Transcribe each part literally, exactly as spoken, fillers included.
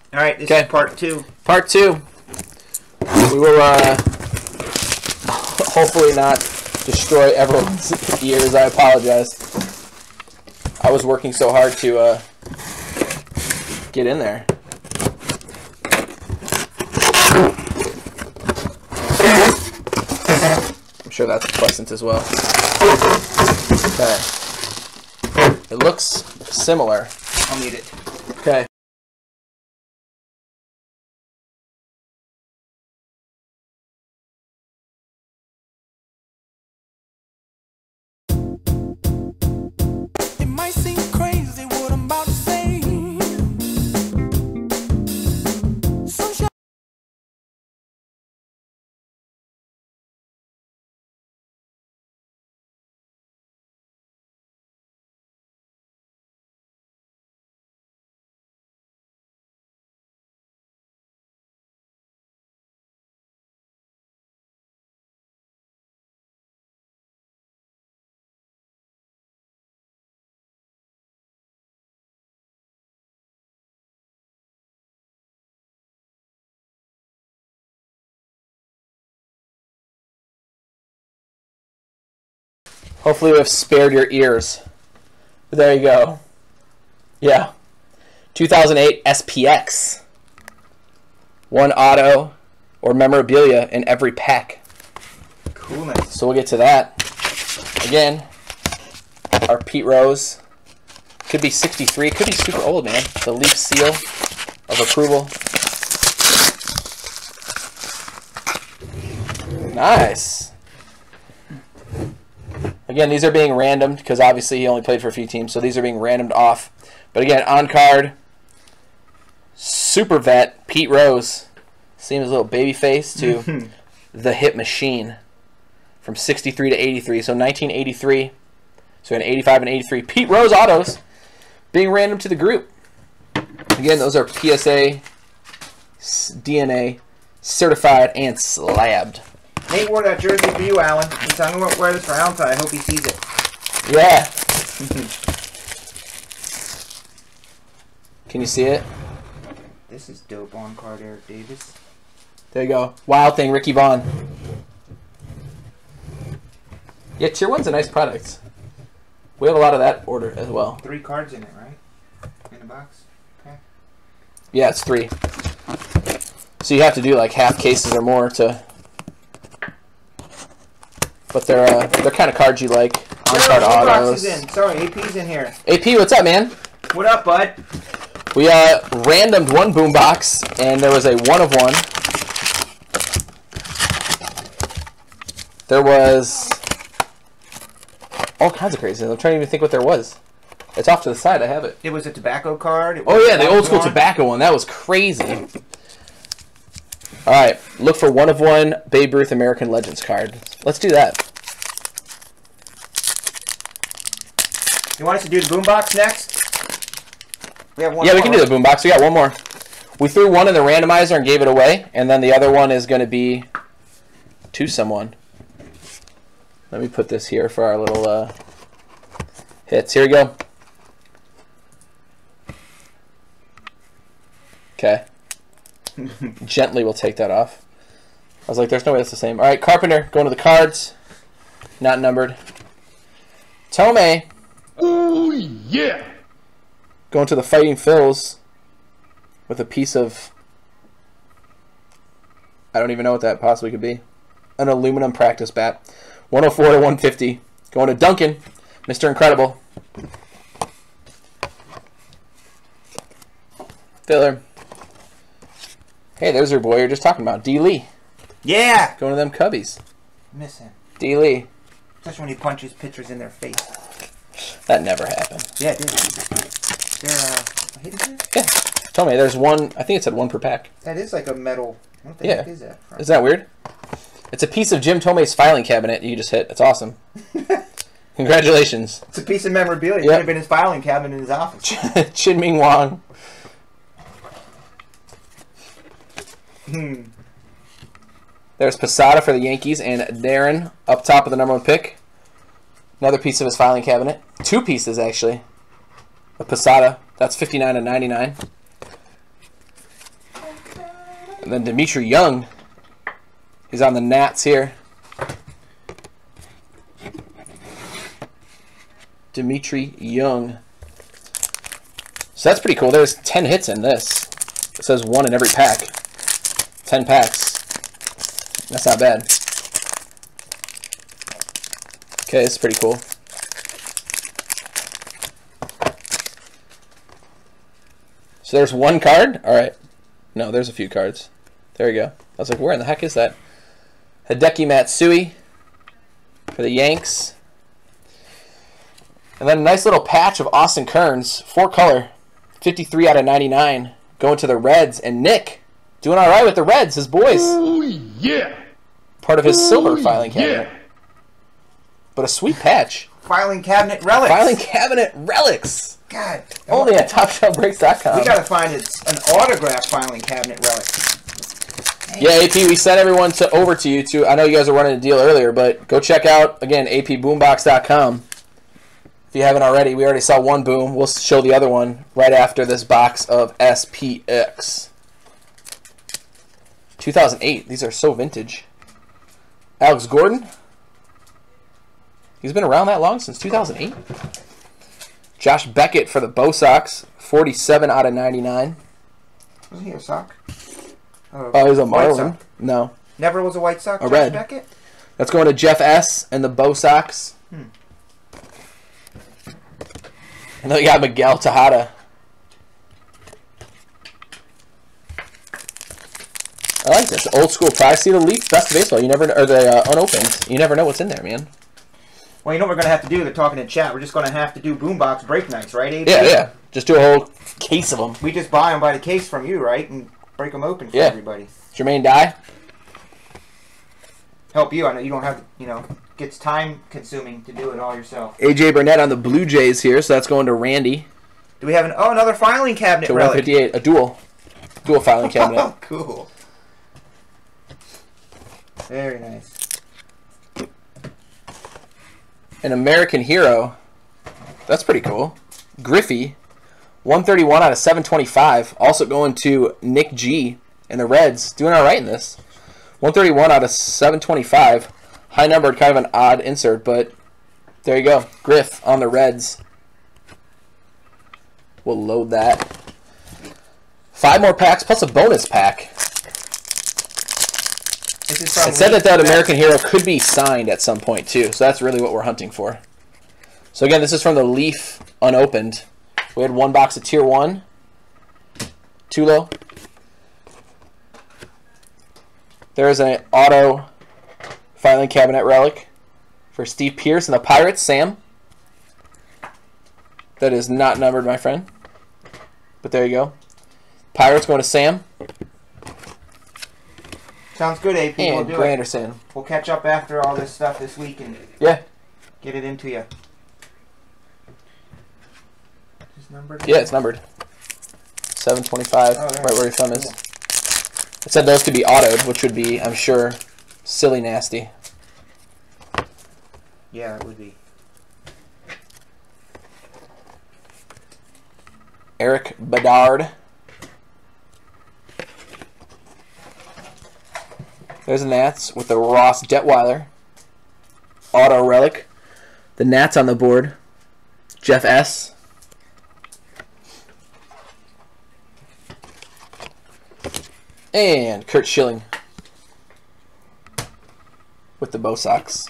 All right, this Okay. is part two. Part two. We will uh, hopefully not destroy everyone's ears. I apologize. I was working so hard to uh, get in there. I'm sure that's pleasant as well. Okay. It looks similar. I'll need it. Okay. It might seem crazy what I'm about to say. Sunshine. Hopefully we have spared your ears. But there you go. Yeah. two thousand eight S P X. One auto or memorabilia in every pack. Coolness. So we'll get to that. Again, our Pete Rose. Could be sixty-three. Could be super old, man. The Leaf seal of approval. Nice. Again, these are being randomed because obviously he only played for a few teams, so these are being randomed off. But again, on card, super vet Pete Rose. Seeing his little baby face to the Hit Machine from sixty-three to eighty-three. So nineteen eighty-three. So an eighty-five and eighty-three. Pete Rose autos being random to the group. Again, those are P S A, D N A, certified, and slabbed. Nate wore that jersey for you, Alan. He's I'm going to wear this for Valentine. I hope he sees it. Yeah. Can you see it? This is dope on card, Eric Davis. There you go. Wild Thing, Ricky Vaughn. Yeah, Tier one's a nice product. We have a lot of that order as well. Three cards in it, right? In the box? Okay. Yeah, it's three. So you have to do like half cases or more to... But they're uh, they're kind of cards you like. On-card Box autos. is in. Sorry, A P's in here. A P, what's up, man? What up, bud? We uh, randomed one boombox, and there was a one of one. There was all kinds of crazy. I'm trying to even think what there was. It's off to the side. I have it. It was a tobacco card. It Oh was yeah, the a old school one. tobacco one. That was crazy. All right, look for one of one Babe Ruth American Legends card. Let's do that. You want us to do the boombox next? We have one. Yeah, we more, can do right? the boombox. We got one more. We threw one in the randomizer and gave it away, and then the other one is going to be to someone. Let me put this here for our little uh, hits. Here we go. Okay. Gently we'll take that off. I was like, there's no way that's the same. All right, Carpenter, going to the cards. Not numbered. Tomei. Oh, yeah. Going to the Fighting Phils with a piece of... I don't even know what that possibly could be. An aluminum practice bat. one oh four to one fifty. Going to Duncan. Mister Incredible. Filler. Hey, there's your boy you're just talking about. D. Lee. Yeah. Going to them Cubbies. Miss him. D. Lee. Especially when he punches pitchers in their face. That never happened. Yeah, it did. They're uh, a hidden here? Yeah. Tell me, there's one... I think it said one per pack. That is like a metal... What the Yeah. heck is that from? Is that weird? It's a piece of Jim Tomei's filing cabinet you just hit. It's awesome. Congratulations. It's a piece of memorabilia. It Yep. could have been his filing cabinet in his office. Chin Ming Wong. Hmm. There's Posada for the Yankees and Darren up top of the number one pick. Another piece of his filing cabinet. Two pieces, actually. A Posada. That's fifty-nine and ninety-nine. And then Dimitri Young. He's on the Nats here. Dimitri Young. So that's pretty cool. There's ten hits in this. It says one in every pack. ten packs. That's not bad. Okay, it's pretty cool. So there's one card? Alright. No, there's a few cards. There we go. I was like, where in the heck is that? Hideki Matsui for the Yanks. And then a nice little patch of Austin Kearns. Four color. fifty-three out of ninety-nine. Going to the Reds. And Nick doing alright with the Reds, his boys. Oh, yeah. Part of his Ooh, silver filing cabinet. yeah. But a sweet patch. Filing cabinet relics. Filing cabinet relics. God. Only at top shelf breaks dot com. We gotta find it's an autographed filing cabinet relic. Yeah, A P, we sent everyone to over to you to. I know you guys were running a deal earlier, but go check out again A P boombox dot com. If you haven't already, we already saw one boom. We'll show the other one right after this box of S P X. two thousand eight. These are so vintage. Alex Gordon. He's been around that long, since two thousand eight. Josh Beckett for the Bo Sox. forty-seven out of ninety-nine. Wasn't he a sock? Uh, Oh, he's a White Marlin. Sox. No. Never was a White Sox. A Josh red. Beckett? That's going to Jeff S. and the Bo Sox. Hmm. And then we got Miguel Tejada. I like this old school prize. See the Leaf Best of Baseball. You never, or the uh, unopened. You never know what's in there, man. Well, you know what we're gonna have to do? They're talking in chat. We're just gonna have to do boombox break nights, right, A P? Yeah, yeah. Just do a whole case of them. We just buy them by the case from you, right, and break them open for Yeah. everybody. Jermaine Dye. Help you. I know you don't have, you know, gets time consuming to do it all yourself. A J Burnett on the Blue Jays here, so that's going to Randy. Do we have an oh another filing cabinet To relic? one fifty-eight, a dual, dual filing cabinet. Oh, cool. Very nice. An American Hero. That's pretty cool. Griffey, one thirty-one out of seven twenty-five. Also going to Nick G and the Reds. Doing all right in this. one thirty-one out of seven twenty-five. High numbered, kind of an odd insert, but there you go. Griff on the Reds. We'll load that. Five more packs plus a bonus pack. This is from It said that that Leaf American Hero could be signed at some point too, so that's really what we're hunting for. So again, this is from the Leaf unopened. We had one box of Tier one. Tulo. There is an auto filing cabinet relic for Steve Pearce and the Pirates. Sam. That is not numbered, my friend. But there you go. Pirates going to Sam. Sounds good, A P. We'll And do it. Granderson. We'll catch up after all this stuff this week and Yeah. get it into you. Is numbered? Yeah, it's numbered. seven twenty-five, Oh, there. right where your thumb is. It said those could be autoed, which would be, I'm sure, silly nasty. Yeah, it would be. Eric Bedard. There's the Nats with the Ross Detweiler. Auto relic. The Nats on the board. Jeff S. And Kurt Schilling with the Bo Sox.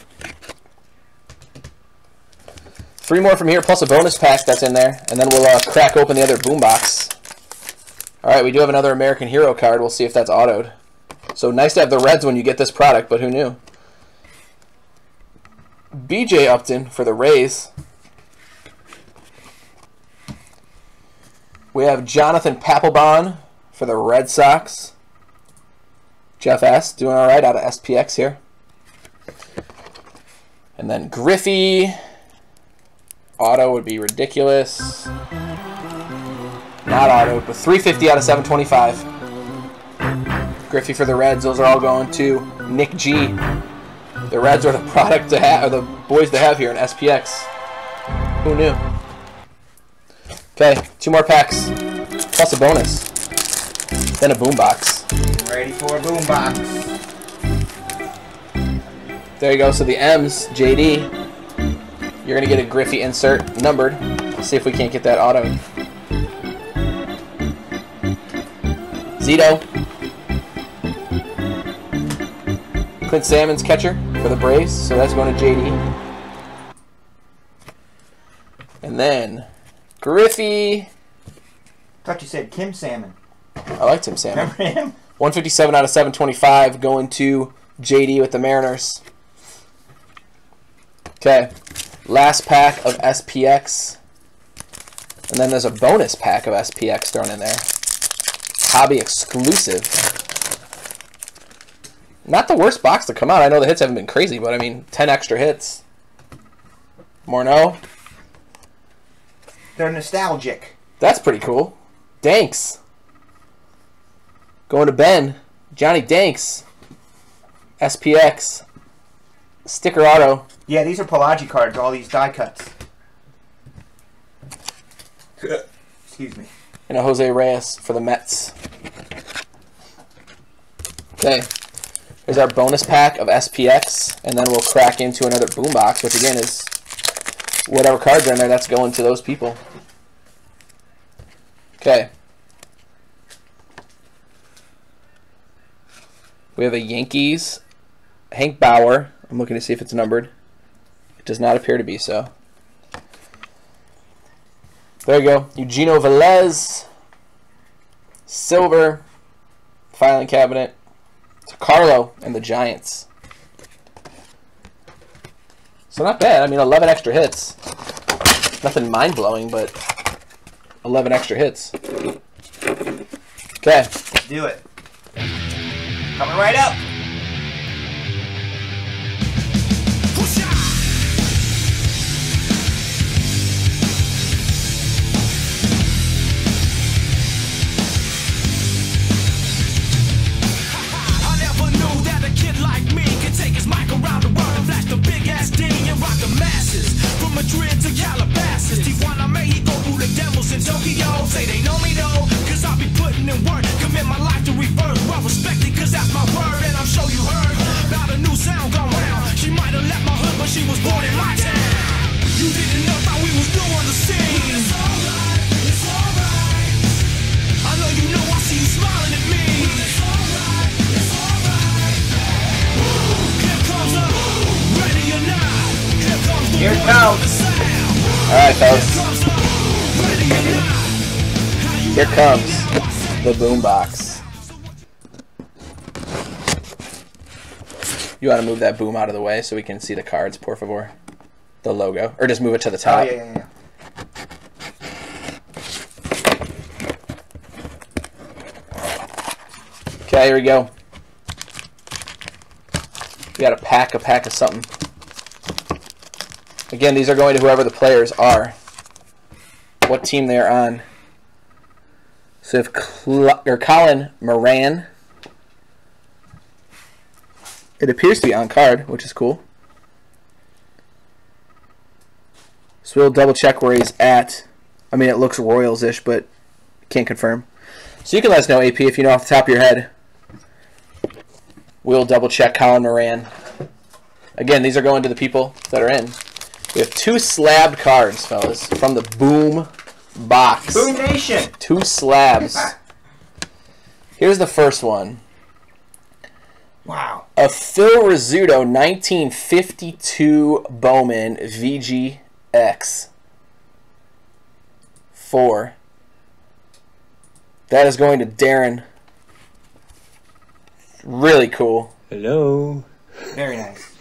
Three more from here, plus a bonus pack that's in there, and then we'll uh, crack open the other boombox. All right, we do have another American Hero card. We'll see if that's autoed. So nice to have the Reds when you get this product, but who knew? B J Upton for the Rays. We have Jonathan Papelbon for the Red Sox. Jeff S. doing all right out of S P X here. And then Griffey. Auto would be ridiculous. Not auto, but three fifty out of seven twenty-five. Griffey for the Reds. Those are all going to Nick G. The Reds are the product to have, or the boys to have here in S P X. Who knew? Okay, two more packs plus a bonus, then a boombox. Ready for a boombox. There you go. So the M's, J D. You're going to get a Griffey insert numbered. Let's see if we can't get that auto. Zito. Clint Salmon's catcher for the Braves. So that's going to J D. And then Griffey. Thought you said Kim Salmon. I like Tim Salmon. Remember him? one fifty-seven out of seven twenty-five going to J D with the Mariners. Okay. Last pack of S P X. And then there's a bonus pack of S P X thrown in there. Hobby exclusive. Not the worst box to come out. I know the hits haven't been crazy, but I mean, ten extra hits. Morneau. They're nostalgic. That's pretty cool. Danks. Going to Ben. Johnny Danks. S P X. Sticker auto. Yeah, these are Pelagi cards, all these die cuts. Excuse me. And a Jose Reyes for the Mets. Okay. Here's our bonus pack of S P X. And then we'll crack into another boombox, which again is whatever cards are in there, that's going to those people. Okay. We have a Yankees. Hank Bauer. I'm looking to see if it's numbered. It does not appear to be so. There you go. Eugenio Velez. Silver. Filing cabinet. To Carlo and the Giants. So not bad. I mean, eleven extra hits. Nothing mind-blowing, but eleven extra hits. Okay. Let's do it. Coming right up. Madrid to Calabasas, Tijuana, Mexico, who the devils in Tokyo. Say they know me though, cause I be putting in work. Commit my life to rebirth, well respected, cause that's my word. And I'm sure you heard about a new sound gone round. She might have left my hood, but she was born in my town. You didn't know how we was new on the scene. It's alright, it's alright. I know you know I see you smiling at me. It's alright, it's alright. Here comes a ready or not. Here comes the Here it one comes. with the sound. Alright, fellas. Here comes the boombox. You want to move that boom out of the way so we can see the cards, por favor? The logo. Or just move it to the Oh, top. yeah, yeah, yeah. Okay, here we go. We got a pack, a pack of something. Again, these are going to whoever the players are. What team they are on. So if Cl or Colin Moran. It appears to be on card, which is cool. So we'll double check where he's at. I mean, it looks Royals-ish, but can't confirm. So you can let us know, A P, if you know off the top of your head. We'll double check Colin Moran. Again, these are going to the people that are in. We have two slabbed cards, fellas, from the Boom box. Boom Nation. Two slabs. Here's the first one. Wow. A Phil Rizzuto nineteen fifty-two Bowman V G X. Four. That is going to Darren. Really cool. Hello. Very nice.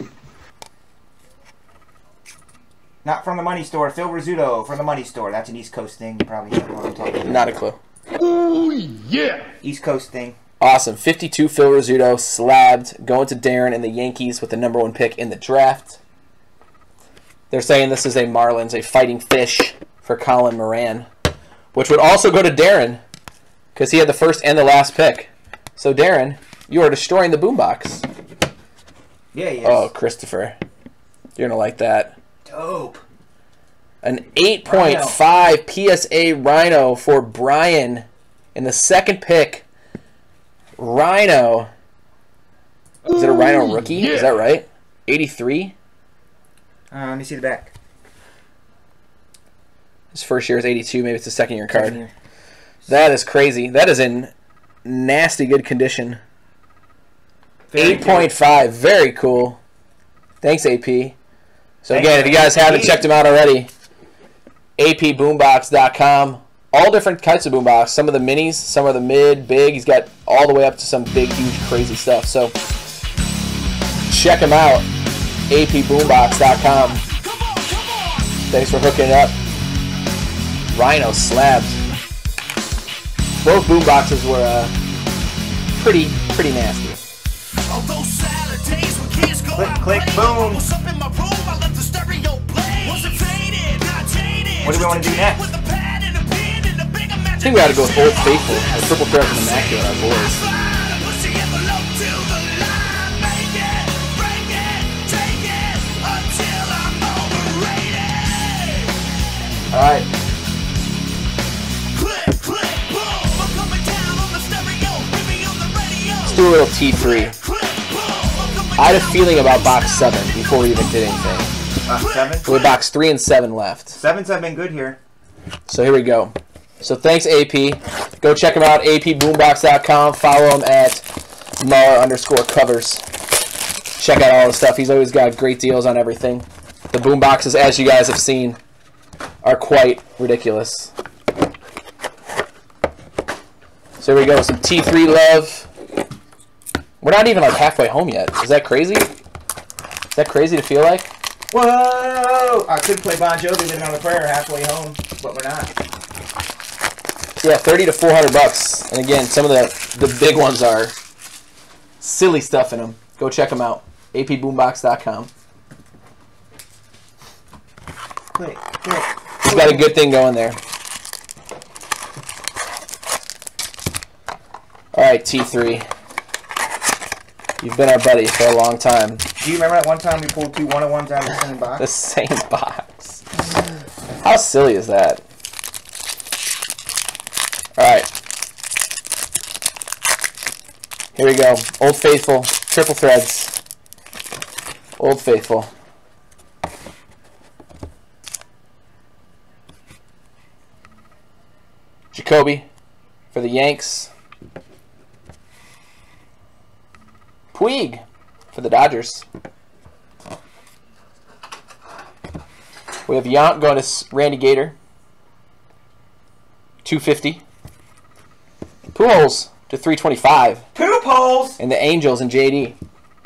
Not from the money store. Phil Rizzuto from the money store. That's an East Coast thing. You probably know what I'm talking about. Not a clue. Oh yeah. East Coast thing. Awesome. fifty-two Phil Rizzuto slabbed. Going to Darren and the Yankees with the number one pick in the draft. They're saying this is a Marlins, a fighting fish for Colin Moran. Which would also go to Darren. Because he had the first and the last pick. So Darren, you are destroying the boombox. Yeah, yes. Oh, Christopher. You're going to like that. Dope. An eight point five P S A Rhino for Brian in the second pick. Rhino. Is it a Rhino Ooh, rookie? yeah. Is that right? eighty-three? Uh, let me see the back. His first year is eighty-two. Maybe it's a second year card. Second year. That is crazy. That is in nasty good condition. Very eight point five. Very cool. Thanks, A P. So Thank again, you, if you guys A P. haven't checked them out already, A P boombox dot com. All different types of boombox. Some of the minis, some of the mid, big. He's got all the way up to some big, huge, crazy stuff. So check him out. A P boombox dot com. Thanks for hooking it up. Rhino slabs. Both boomboxes were uh, pretty, pretty nasty. Click, click, boom. What do we want to do next? I think we ought to go with Old Faithful, or Triple Threat and Immaculate, our boys. Alright. Let's do a little T three. I had a feeling about box seven before we even did anything. Uh, seven? We have box three and seven left. Sevens have been good here. So here we go. So thanks, A P. Go check him out, A P boombox dot com. Follow him at Mar underscore covers. Check out all his stuff. He's always got great deals on everything. The boomboxes, as you guys have seen, are quite ridiculous. So here we go. Some T three love. We're not even like halfway home yet. Is that crazy? Is that crazy to feel like? Whoa! I could play Bon Jovi Living on a Prayer halfway home, but we're not. Yeah, thirty to four hundred bucks. And again, some of the the big ones are silly stuff in them. Go check them out. A P boombox dot com. Click, click. He's got a good thing going there. All right, T three. You've been our buddy for a long time. Do you remember that one time we pulled two one oh ones out of the same box? The same box. How silly is that? Alright. Here we go. Old Faithful. Triple threads. Old Faithful. Jacoby for the Yanks. Puig for the Dodgers. We have Yount going to Randy Gator. two fifty. Pujols to three twenty-five. Poop holes! And the Angels and J D.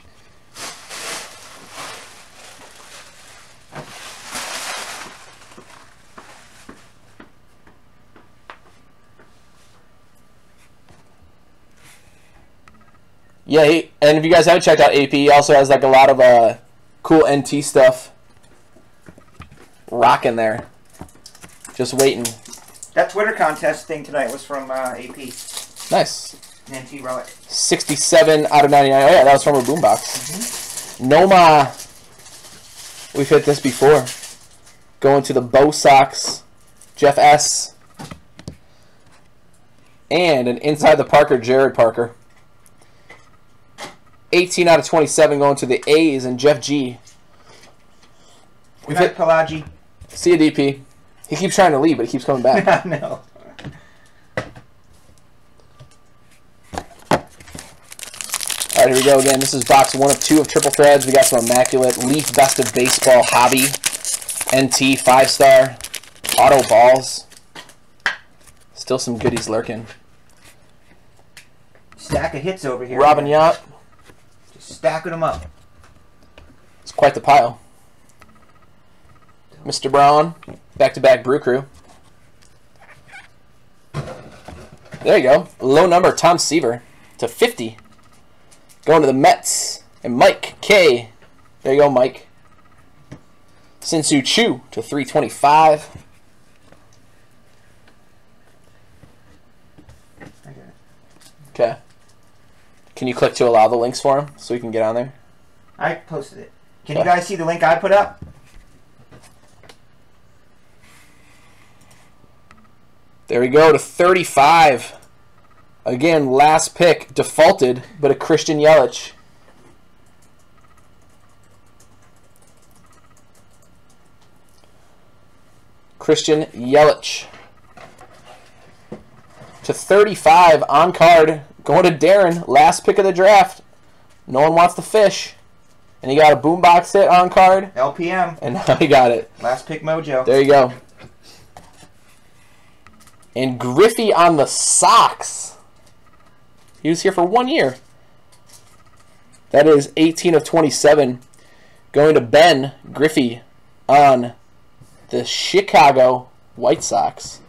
Yeah, he, and if you guys haven't checked out A P, he also has like a lot of uh, cool N T stuff rocking there. Just waiting. That Twitter contest thing tonight was from uh, A P. Nice. An N T relic. sixty-seven out of ninety-nine. Oh yeah, that was from a boombox. Mm-hmm. Noma. We've hit this before. Going to the Bo Sox. Jeff S. And an Inside the Parker, Jared Parker. eighteen out of twenty-seven going to the A's and Jeff G. We've hit Pelagi. See you, D P. He keeps trying to leave, but he keeps coming back. No. All right, here we go again. This is box one of two of Triple Threads. We got some Immaculate Leaf Best of Baseball Hobby. N T five star. Auto Balls. Still some goodies lurking. Stack of hits over here. Robin Yount. Just stacking them up. It's quite the pile. Mister Brown. Back-to-back Brew Crew. There you go. Low number, Tom Seaver to fifty. Going to the Mets. And Mike K. There you go, Mike. Sinsu Chu to three twenty-five. Okay. Can you click to allow the links for him so we can get on there? I posted it. Can Okay. you guys see the link I put up? There we go to thirty-five. Again, last pick, defaulted, but a Christian Yelich. Christian Yelich. To thirty-five on card, going to Darren, last pick of the draft. No one wants the fish. And he got a boombox hit on card. L P M. And now he got it. Last pick mojo. There you go. And Griffey on the Sox. He was here for one year. That is eighteen of twenty-seven. Going to Ben Griffey on the Chicago White Sox.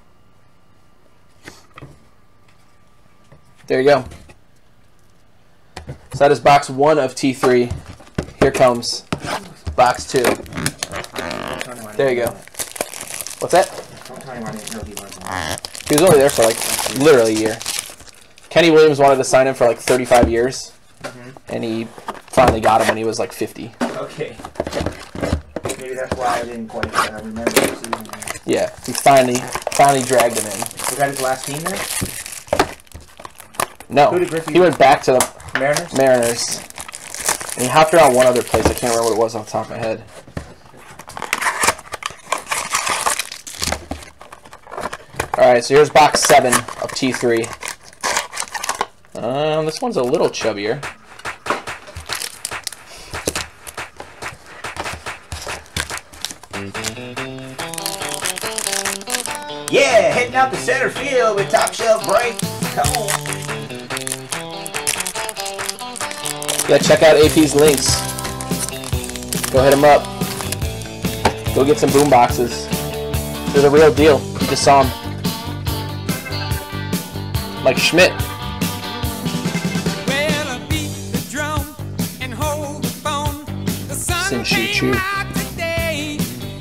There you go. So that is box one of T three. Here comes box two. There you go. What's that? Don't tell anyone I didn't know he was. He was only there for like literally a year. Kenny Williams wanted to sign him for like thirty-five years, Mm-hmm. and he finally got him when he was like fifty. Okay. Maybe that's why I didn't quite uh, remember the season. Yeah, he finally finally dragged him in. Was that his last team there? No, Who did Griffey he went back to the Mariners? Mariners. And he hopped around one other place. I can't remember what it was off the top of my head. Alright, so here's box seven of T three. Um, this one's a little chubbier. Yeah, heading out to center field with top shelf break. Come on. Yeah, check out A P's links. Go hit him up. Go get some boom boxes. They're the real deal. You just saw them. Like Schmidt. Well, I beat the drum and hold the phone. The sun Sin Choo came Choo. out today.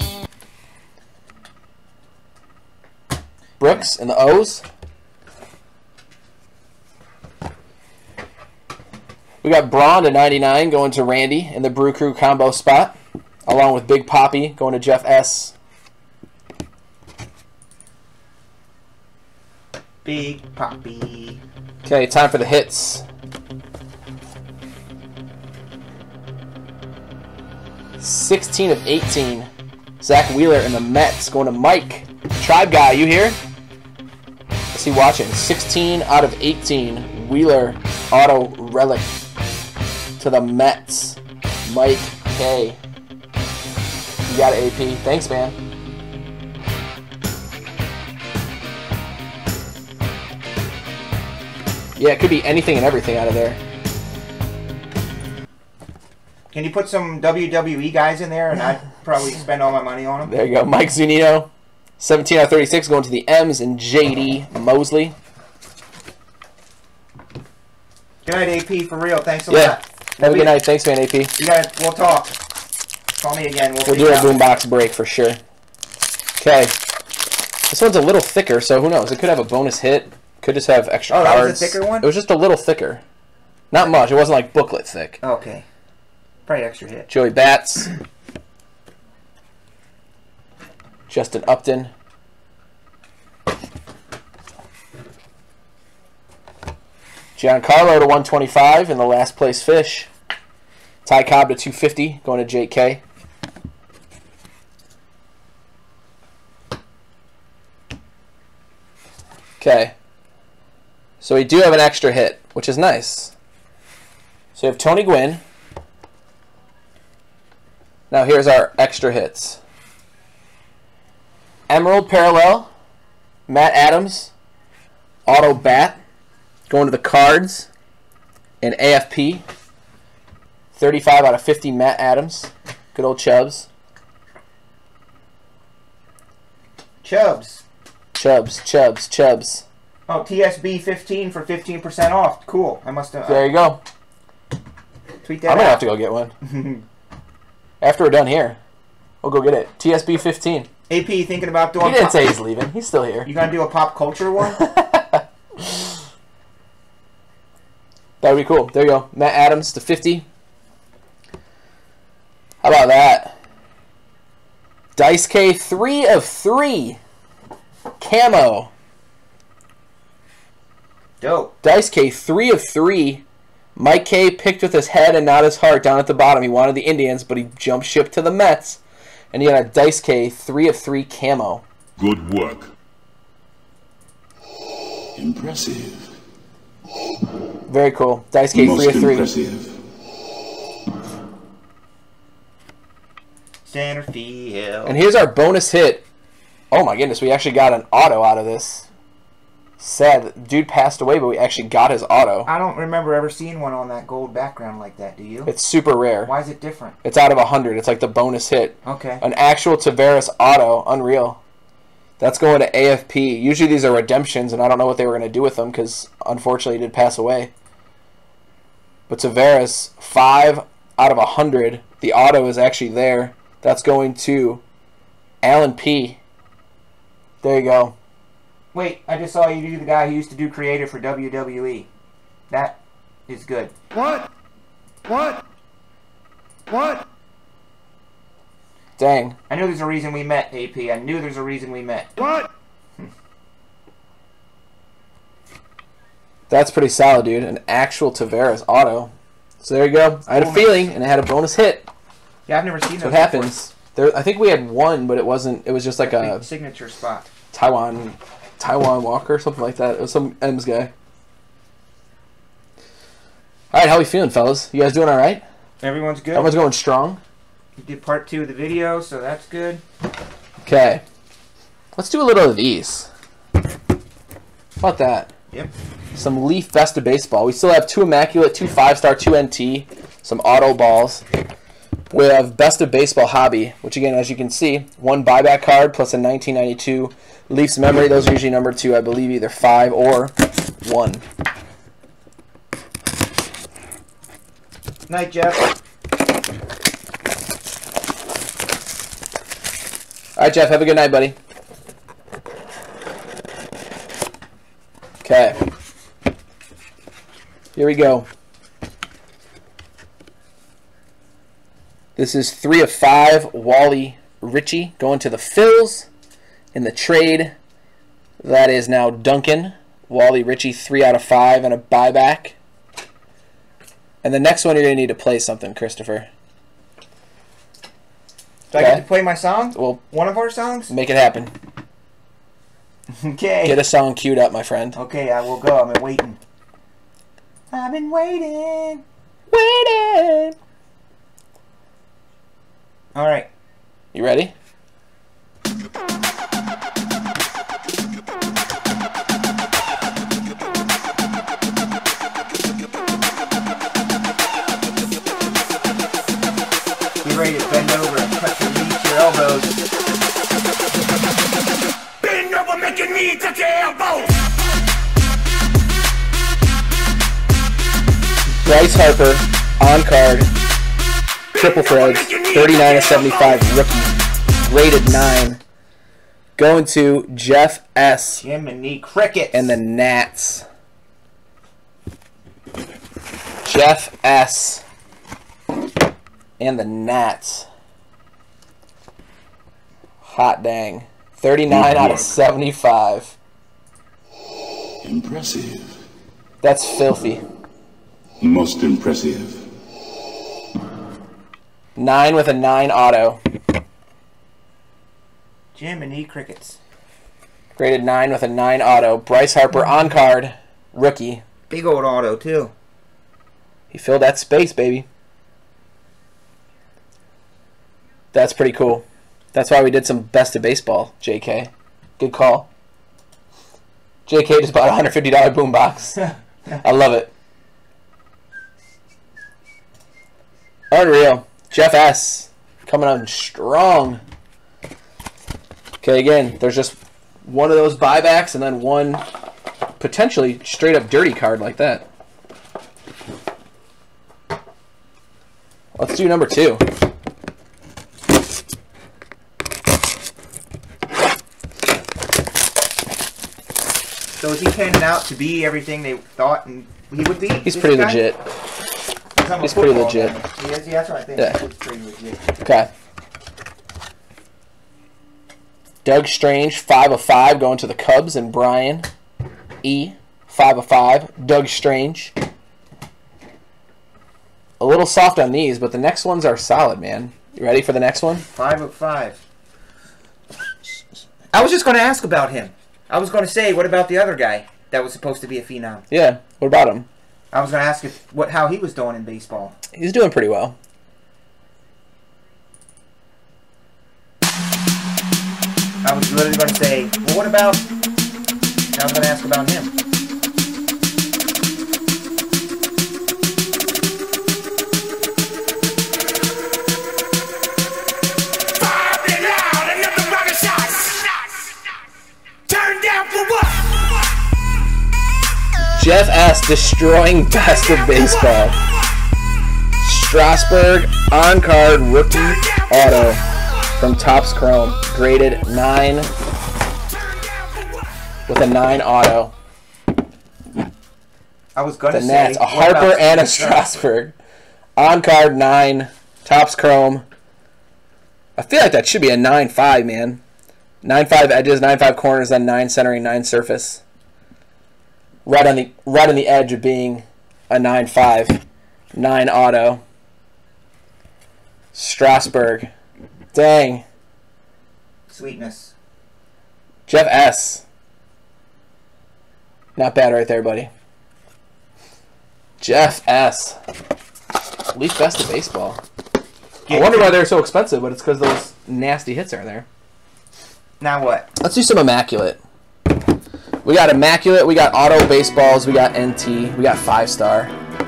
Brooks and the O's. We got Braun to ninety-nine going to Randy in the Brew Crew combo spot, along with Big Poppy going to Jeff S. Big Poppy. Okay, time for the hits. sixteen of eighteen. Zach Wheeler and the Mets going to Mike. Tribe Guy, you here? Is he watching? sixteen out of eighteen. Wheeler auto relic to the Mets. Mike K. You got it, A P. Thanks, man. Yeah, it could be anything and everything out of there. Can you put some W W E guys in there and I'd probably spend all my money on them? There you go. Mike Zunino. seventeen out of thirty-six going to the M's and J D Mosley. Good night, A P, for real. Thanks a Yeah. lot. Have a good night. Thanks, man, A P. You got We'll talk. Call me again. We'll, We'll do a boombox break for sure. Okay. This one's a little thicker, so who knows? It could have a bonus hit. Could just have extra Oh, that was a cards. thicker one? It was just a little thicker. Not much. It wasn't like booklet thick. Okay. Probably extra hit. Joey Bats. Justin Upton. Giancarlo to one twenty-five in the last place fish. Ty Cobb to two fifty going to Jake K. Okay. So we do have an extra hit, which is nice. So we have Tony Gwynn. Now here's our extra hits. Emerald Parallel, Matt Adams, Auto Bat, going to the Cards, and A F P. thirty-five out of fifty, Matt Adams. Good old Chubbs. Chubbs. Chubbs, Chubbs, Chubbs. Oh, T S B fifteen for fifteen percent off. Cool. I must have... There you go. Tweet that I'm going to out. have to go get one. After we're done here, we'll go get it. T S B fifteen. A P, thinking about doing... He didn't pop- say he's leaving. He's still here. You gonna do a pop culture one? That would be cool. There you go. Matt Adams to fifty. How about that? Dice K, three of three. Camo. Dope. Dice K, three of three. Mike K picked with his head and not his heart down at the bottom. He wanted the Indians, but he jumped ship to the Mets. And you got a Dice K, three of three camo. Good work. Impressive. Very cool. Dice K, Most three of three. impressive. Center field. And here's our bonus hit. Oh my goodness, we actually got an auto out of this. Sad. Dude passed away, but we actually got his auto. I don't remember ever seeing one on that gold background like that, do you? It's super rare. Why is it different? It's out of one hundred. It's like the bonus hit. Okay. An actual Tavares auto. Unreal. That's going to A F P. Usually these are redemptions, and I don't know what they were going to do with them because, unfortunately, he did pass away. But Tavares, five out of one hundred. The auto is actually there. That's going to Alan P. There you go. Wait, I just saw you do the guy who used to do creative for W W E. That is good. What? What? What? Dang. I knew there's a reason we met, A P. I knew there's a reason we met. What? That's pretty solid, dude. An actual Tavares auto. So there you go. I had a feeling, and it had a bonus hit. Yeah, I've never seen That's those what happens. There, I think we had one, but it wasn't. It was just like before. a Big signature spot. Taiwan, Taiwan Walker, something like that. It was some M's guy. All right, how we feeling, fellas? You guys doing all right? Everyone's good. Everyone's going strong. We did part two of the video, so that's good. Okay. Let's do a little of these. How about that? Yep. Some Leaf Best of Baseball. We still have two Immaculate, two five-star, two N T, some auto balls. We have Best of Baseball Hobby, which again, as you can see, one buyback card plus a nineteen ninety-two Leafs memory. Those are usually numbered to, I believe, either five or one. Night, Jeff. All right, Jeff, have a good night, buddy. Okay. Here we go. This is three of five, Wally Ritchie going to the Phils in the trade. That is now Duncan. Wally Ritchie, three out of five and a buyback. And the next one you're going to need to play something, Christopher. Do I Okay. get to play my song? Well, One of our songs? make it happen. Okay. Get a song queued up, my friend. Okay, I will go. I've been waiting. I've been waiting. Waiting. All right. You ready? Be ready to bend over and touch your knees to your elbows. Bend over, make your knee touch your elbows. Bryce Harper, on card, triple threads, thirty-nine of seventy-five rookie, rated nine. Going to Jeff S. Jiminy Crickets. and the Nats. Jeff S. and the Nats. Hot dang. thirty-nine out of seventy-five. Impressive. That's filthy. Most impressive. Nine with a nine auto. Jiminy Crickets. Graded nine with a nine auto. Bryce Harper on card. Rookie. Big old auto, too. He filled that space, baby. That's pretty cool. That's why we did some best of baseball, J K. Good call. J K just bought a one hundred fifty dollar boombox. I love it. Unreal. Jeff S. coming on strong. Okay, again, there's just one of those buybacks and then one potentially straight up dirty card like that. Let's do number two. So is he panning out to be everything they thought and he would be? He's this pretty guy? legit. I'm a he's pretty football legit. guy. He is, yeah, that's what I think. Yeah. He's pretty legit. Okay. Doug Strange, five of five, going to the Cubs, and Brian E. five of five. Doug Strange. A little soft on these, but the next ones are solid, man. You ready for the next one? Five of five. I was just going to ask about him. I was going to say, what about the other guy that was supposed to be a phenom? Yeah, what about him? I was going to ask if what how he was doing in baseball. He's doing pretty well. I was literally going to say, well, what about... I was going to ask about him. Jeff S. destroying best of baseball. Strasburg on-card rookie auto from Topps Chrome. Graded nine with a nine auto. I was going The to say... Nats, a what Harper about and a Steven Strasburg. On-card nine. Topps Chrome. I feel like that should be a nine five, man. nine five edges, nine five corners, then nine centering, nine surface. Right on the right on the edge of being a nine five, nine auto. Strasburg, dang. Sweetness. Jeff S. Not bad right there, buddy. Jeff S. Leaf best of baseball. I wonder why they're so expensive, but it's because those nasty hits are there. Now what? Let's do some immaculate. We got immaculate, we got auto baseballs, we got N T, we got five star.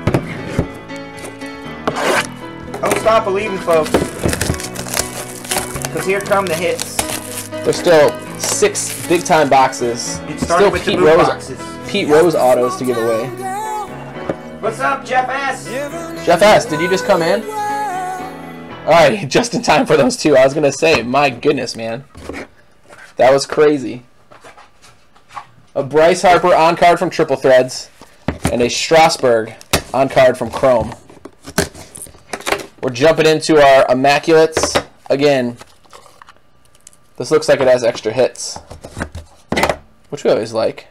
Don't stop believing, folks. Because here come the hits. There's still six big time boxes. It Still started with the Pete blue Rose, boxes. Pete Rose autos to give away. What's up, Jeff S? Jeff S, did you just come in? Alright, just in time for those two. I was going to say, my goodness, man. That was crazy. A Bryce Harper on-card from Triple Threads, and a Strasburg on-card from Chrome. We're jumping into our Immaculates. Again, this looks like it has extra hits, which we always like.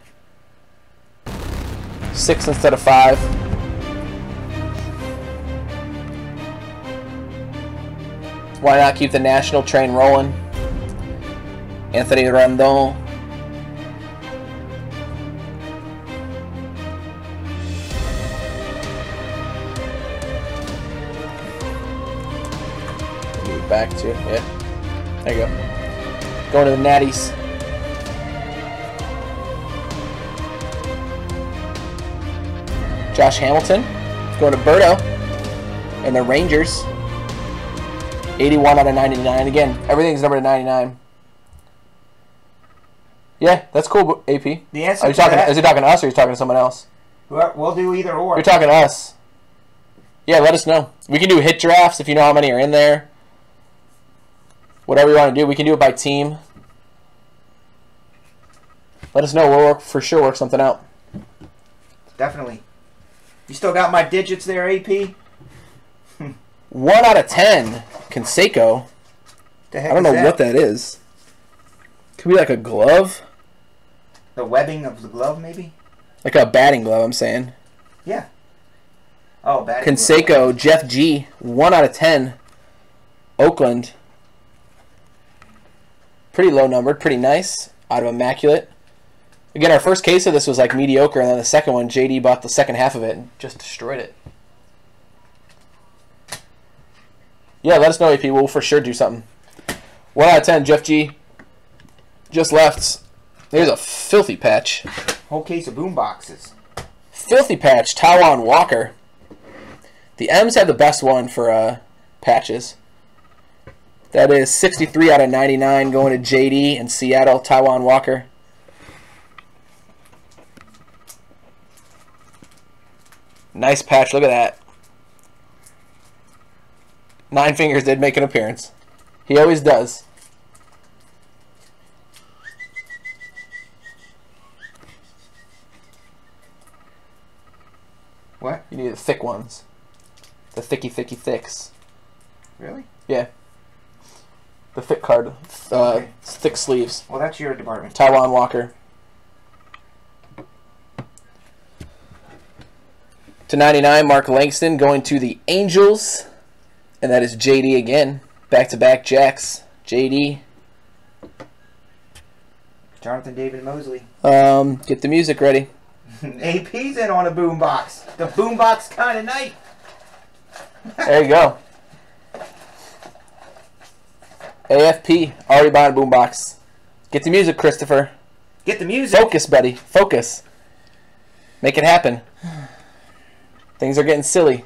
Six instead of five. Why not keep the national train rolling? Anthony Rondon. Back to, yeah. There you go. Going to the Natties. Josh Hamilton. Going to Berto. And the Rangers. eighty-one out of ninety-nine. Again, everything's numbered to ninety-nine. Yeah, that's cool, A P. The answer are you to talking, that, is he talking to us or are you talking to someone else? We'll do either or. You're talking to us. Yeah, let us know. We can do hit drafts if you know how many are in there. Whatever you want to do, we can do it by team. Let us know. We'll work, for sure work something out. Definitely. You still got my digits there, A P? One out of ten. Canseco. The heck I don't is know that? what that is. Could be like a glove. The webbing of the glove, maybe? Like a batting glove, I'm saying. Yeah. Oh, batting Canseco, glove. Jeff G. One out of ten. Oakland. Pretty low numbered, pretty nice. Out of Immaculate. Again, our first case of this was like mediocre, and then the second one, J D bought the second half of it and just destroyed it. Yeah, let us know, A P. We'll for sure do something. One out of ten, Jeff G. Just left. There's a filthy patch. Whole case of boom boxes. Filthy patch, Taiwan Walker. The M's have the best one for uh, patches. That is sixty-three out of ninety-nine going to J D in Seattle, Taiwan Walker. Nice patch, look at that. Nine Fingers did make an appearance. He always does. What? You need the thick ones. The thicky, thicky thicks. Really? Yeah. The thick card. Uh, Okay. Thick sleeves. Well, that's your department. Taiwan Walker. to ninety-nine, Mark Langston going to the Angels. And that is J D again. Back-to-back Jacks. J D. Jonathan David Mosley. Um, get the music ready. A P's in on a boombox. The boombox kind of night. There you go. A F P. Already bought a boombox. Get the music, Christopher. Get the music. Focus, buddy. Focus. Make it happen. Things are getting silly.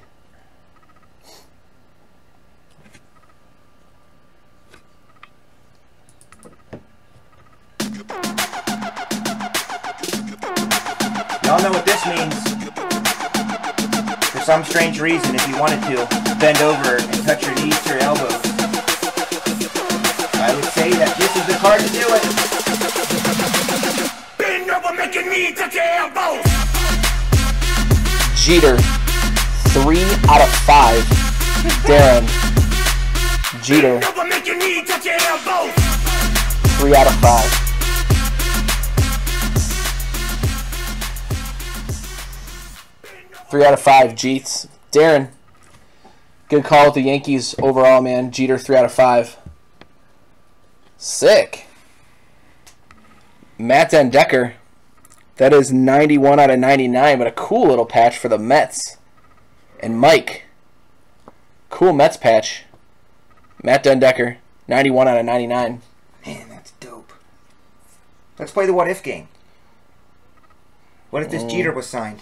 Y'all know what this means. For some strange reason, if you wanted to, bend over and touch your knees to your elbows. I would say that this is the card to do it. Bend over, make your knee touch your elbows. Jeter. Three out of five. Darren. Jeter. Bend over, make your knee touch your elbows. Three out of five. Three out of five, Jeets. Darren. Good call with the Yankees overall, man. Jeter, three out of five. Sick. Matt Den Decker. That is ninety-one out of ninety-nine, but a cool little patch for the Mets. And Mike. Cool Mets patch. Matt Den Decker. ninety-one out of ninety-nine. Man, that's dope. Let's play the what if game. What if this Mm. Jeter was signed?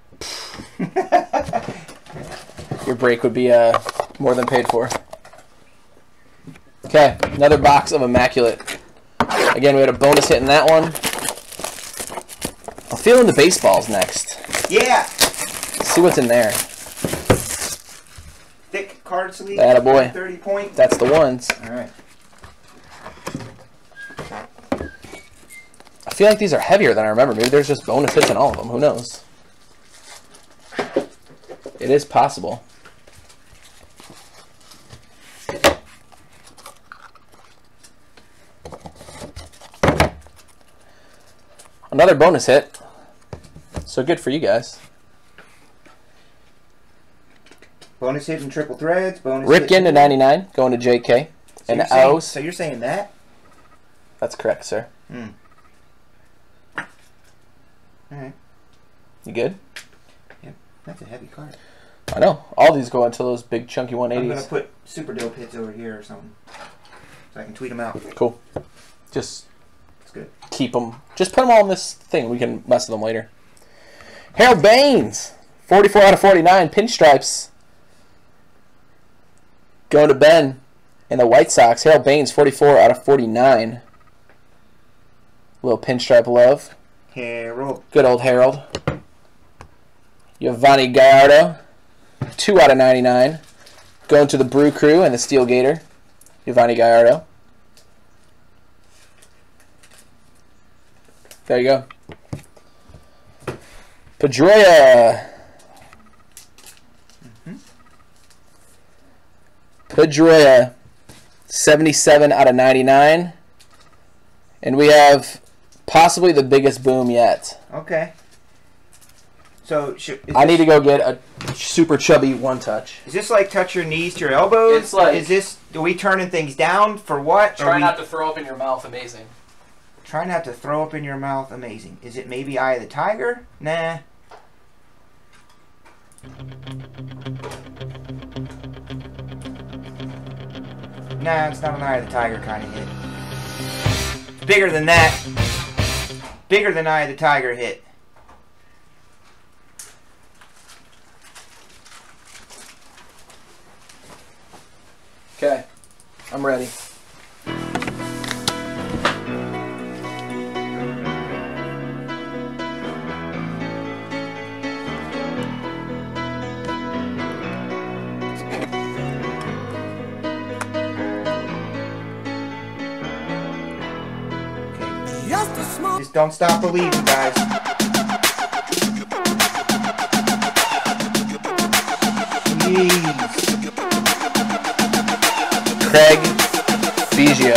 Your break would be uh, more than paid for. Okay, another box of Immaculate. Again, we had a bonus hit in that one. I'm feeling the baseballs next. Yeah! Let's see what's in there. Thick card sleeve. Attaboy. thirty point. That's the ones. Alright. I feel like these are heavier than I remember. Maybe there's just bonus hits in all of them. Who knows? It is possible. Another bonus hit. So good for you guys. Bonus hit and triple threads. Bonus Ripken hit. to ninety-nine, going to J K. So And you're saying- O's. So you're saying that? That's correct, sir. Hmm. Alright. You good? Yep. That's a heavy card. I know. All these go into those big chunky one I'm eighties. going to put super dope hits over here or something. So I can tweet them out. Cool. Just That's good. keep them. Just put them all in this thing. We can mess with them later. Harold Baines. forty-four out of forty-nine. Pinstripes. Going to Ben. And the White Sox. Harold Baines, forty-four out of forty-nine. Little pinstripe love. Harold. Good old Harold. Giovanni Gallardo. two out of ninety-nine. Going to the Brew Crew and the Steel Gator. Giovanni Gallardo. There you go. Pedroia. Mm-hmm. Pedroia. seventy-seven out of ninety-nine. And we have possibly the biggest boom yet. Okay. So, should, is I this, need to go get a super chubby one touch. Is this like touch your knees to your elbows? It's like- Is this, are we turning things down for what? Are we, to throw up in your mouth. Amazing. Try not to throw up in your mouth. Amazing. Is it maybe Eye of the Tiger? Nah. Nah, it's not an Eye of the Tiger kind of hit. Bigger than that. Bigger than Eye of the Tiger hit. Okay. I'm ready. Just don't stop believing, guys. Jeez. Craig Biggio.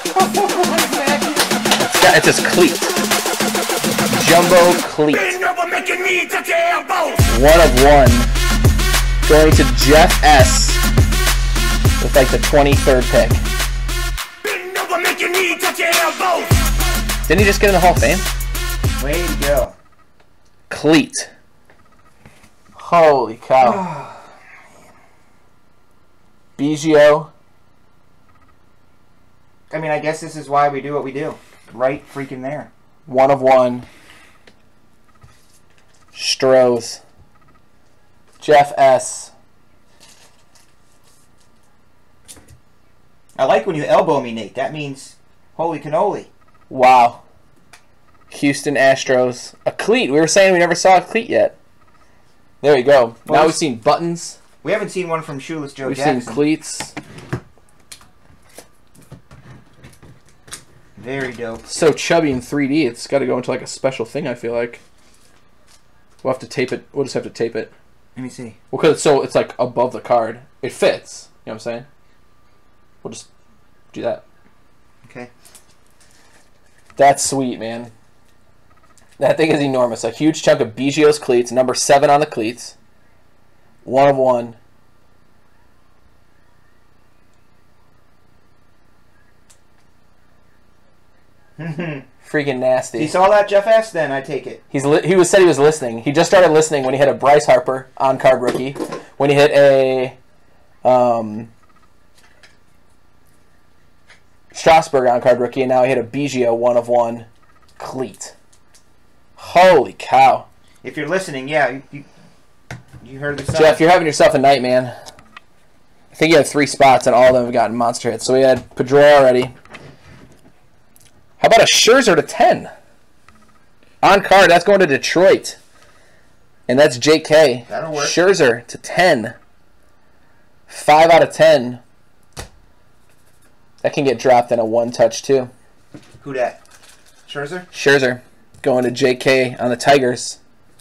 It's, got, it's his cleat. Jumbo cleat. Bend over, make your knee touch your elbows. One of one. Going to Jeff S. with like the twenty-third pick. Didn't he just get in the Hall of Fame? Way to go. Cleat. Holy cow. Biggio. I mean, I guess this is why we do what we do. Right freaking there. One of one. Strohs. Jeff S. I like when you elbow me, Nate. That means holy cannoli. Wow. Houston Astros. A cleat. We were saying we never saw a cleat yet. There you go. Well, now we've seen buttons. We haven't seen one from Shoeless Joe We've Jackson. seen cleats. Very dope. So chubby in three D, it's got to go into like a special thing, I feel like. We'll have to tape it. We'll just have to tape it. Let me see. Well, because it's so it's like above the card. It fits. You know what I'm saying? We'll just do that. Okay. That's sweet, man. That thing is enormous. A huge chunk of Biggio's cleats. Number seven on the cleats. One of one. Freaking nasty. He saw that, Jeff S. Then I take it. He's li he was said he was listening. He just started listening when he hit a Bryce Harper on card rookie. When he hit a um, Strasburg on card rookie, and now he hit a Biggio one of one cleat. Holy cow! If you're listening, yeah, you you, you heard the sound. Jeff, you're having yourself a night, man. I think you had three spots, and all of them have gotten monster hits. So we had Pedroia already. How about a Scherzer to ten? On card, that's going to Detroit. And that's J K. That'll work. Scherzer to ten. five out of ten. That can get dropped in a one-touch, too. Who dat? Scherzer? Scherzer going to J K on the Tigers.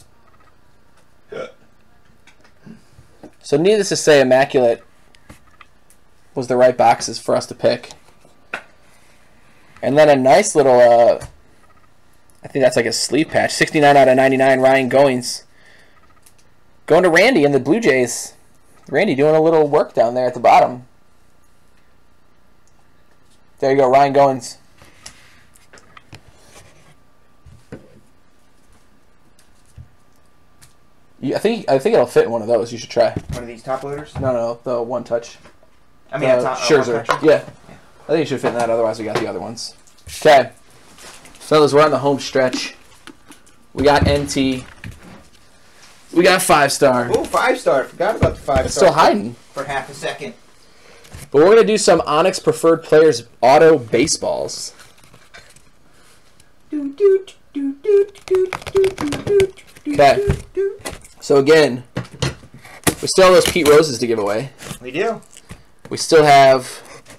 So needless to say, Immaculate was the right boxes for us to pick. And then a nice little, uh, I think that's like a sleeve patch. sixty-nine out of ninety-nine, Ryan Goings. Going to Randy and the Blue Jays. Randy doing a little work down there at the bottom. There you go, Ryan Goings. You, I think I think it'll fit in one of those. You should try. One of these top loaders? No, no, the one touch. I mean, uh, a top, Scherzer. a top Yeah. I think it should fit in that, otherwise we got the other ones. Okay. Fellas, we're on the home stretch. We got N T. We got five star. Oh, five star. Forgot about the five It's star. still hiding. For half a second. But we're going to do some Onyx Preferred Players Auto Baseballs. Okay. So again, we still have those Pete Roses to give away. We do. We still have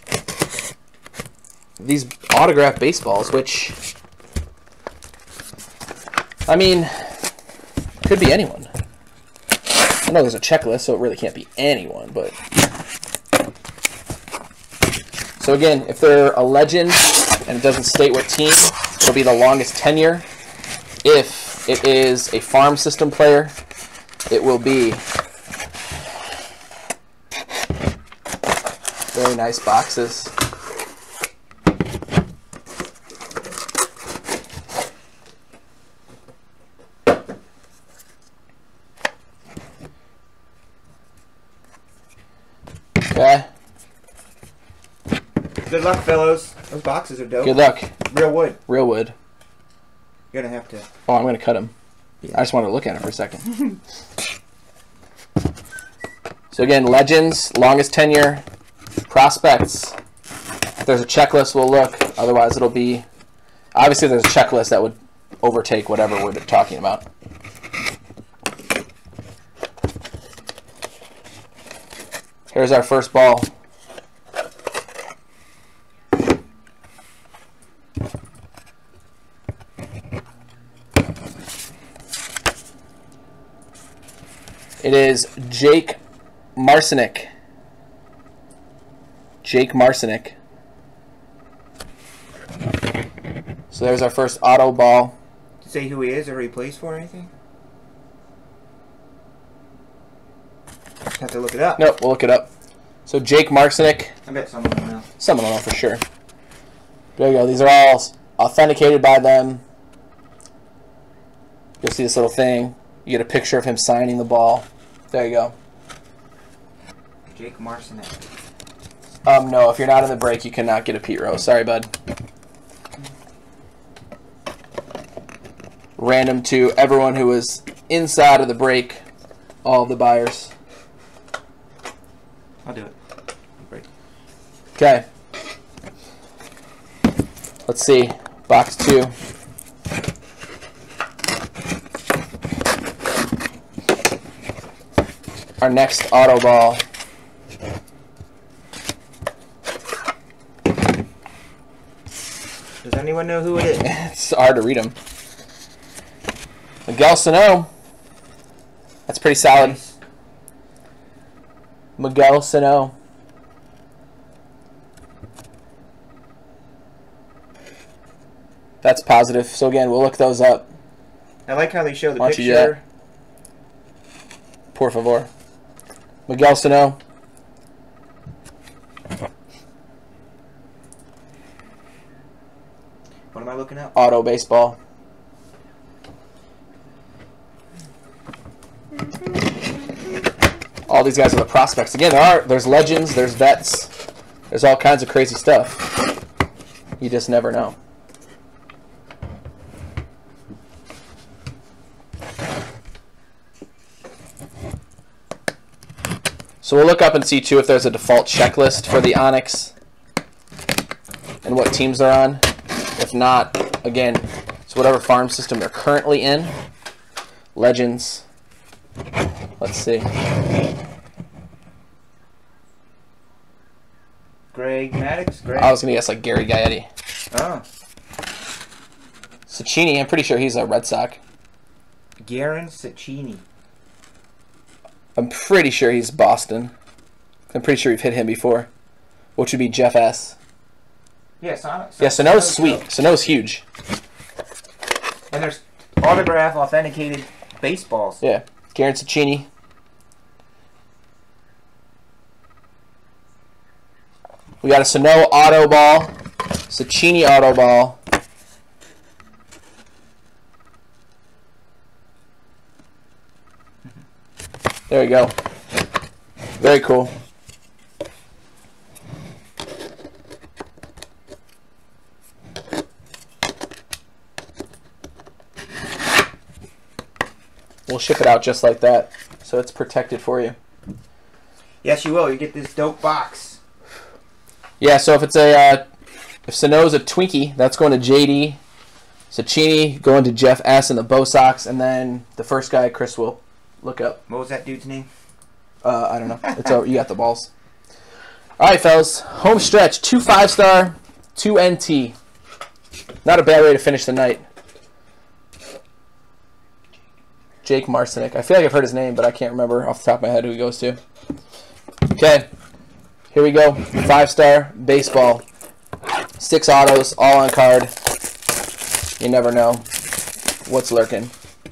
these autographed baseballs, which, I mean, could be anyone. I know there's a checklist, so it really can't be anyone, but... So again, if they're a legend and it doesn't state what team, it'll be the longest tenure. If it is a farm system player, it will be very nice boxes. Okay. Good luck, fellows. Those boxes are dope. Good luck. Real wood. Real wood. You're gonna have to. Oh, I'm going to cut him. I just wanted to look at him for a second. So again, legends, longest tenure, prospects. If there's a checklist, we'll look. Otherwise, it'll be... Obviously, there's a checklist that would overtake whatever we're talking about. Here's our first ball. It is Jake Marcinick. Jake Marcinick. So there's our first auto ball. Say who he is or who he plays for or anything? Have to look it up. Nope, we'll look it up. So Jake Marcinek. I bet someone will know. Someone will know for sure. There you go. These are all authenticated by them. You'll see this little thing. You get a picture of him signing the ball. There you go. Jake Marcinek. Um, no, if you're not in the break, you cannot get a Pete Rose. Sorry, bud. Random to everyone who was inside of the break. All of the buyers. I'll do it. Break. Okay. Let's see. Box two. Our next auto ball. Does anyone know who it is? It's hard to read them. Miguel Sano. That's pretty solid. Nice. Miguel Sano. That's positive. So again, we'll look those up. I like how they show the Why don't you do picture. Por favor. Miguel Sano. What am I looking up? Auto baseball. All these guys are the prospects. Again, there are there's legends, there's vets, there's all kinds of crazy stuff. You just never know. So we'll look up and see too if there's a default checklist for the Onyx and what teams they're on. If not, again, it's whatever farm system they're currently in. Legends. Let's see. Greg Maddox? Greg? I was going to guess like Gary Gaetti. Oh. Cecchini, I'm pretty sure he's a Red Sox. Garen Cecchini. I'm pretty sure he's Boston. I'm pretty sure we've hit him before. Which would be Jeff S. Yeah, Sonic. Yeah, Sano's sweet. Sano's huge. And there's autograph authenticated baseballs. Yeah. Garen Cecchini. We got a Sano auto ball. Cecchini auto ball. There you go. Very cool. We'll ship it out just like that, so it's protected for you. Yes, you will. You get this dope box. Yeah, so if it's a uh, if Sano's a Twinkie, that's going to J D. Cecchini going to Jeff S. and the Bo Sox, and then the first guy Chris will look up. What was that dude's name? Uh, I don't know. It's over. You got the balls. All right, fellas. Home stretch. Two five star, two N T. Not a bad way to finish the night. Jake Marcinek. I feel like I've heard his name, but I can't remember off the top of my head who he goes to. Okay. Here we go. Five star baseball. Six autos, all on card. You never know what's lurking.